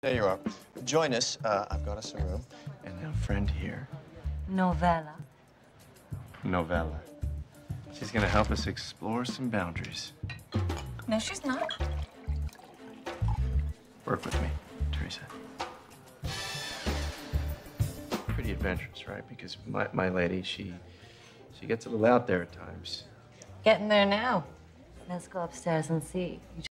There you are. Join us. I've got us a room. And a friend here. Novella. Novella. She's gonna help us explore some boundaries. No, she's not. Work with me, Teresa. Pretty adventurous, right? Because my lady, she gets a little out there at times. Getting there now. Let's go upstairs and see.